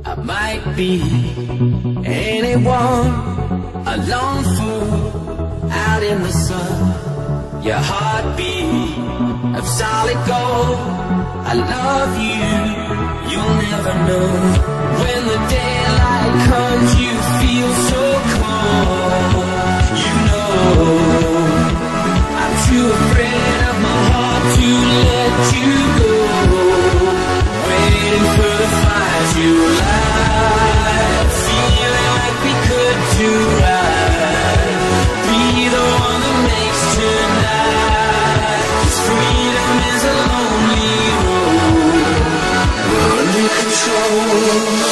I might be anyone, a lone fool out in the sun. Your heartbeat of solid gold. I love you, you'll never know. When the daylight comes, you feel so cold. You know I'm too afraid of my heart to let you go. Waiting for the fires you light, feeling like we could do right. Be the one that makes tonight. 'Cause freedom is a lonely road. We're under control.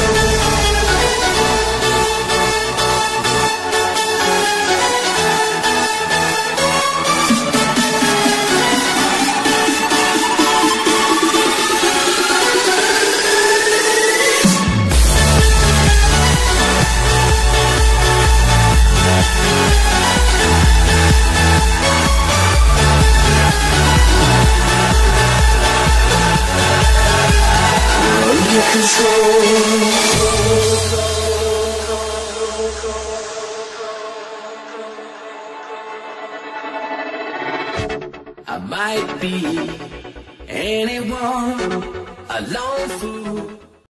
I might be anyone, a lone fool.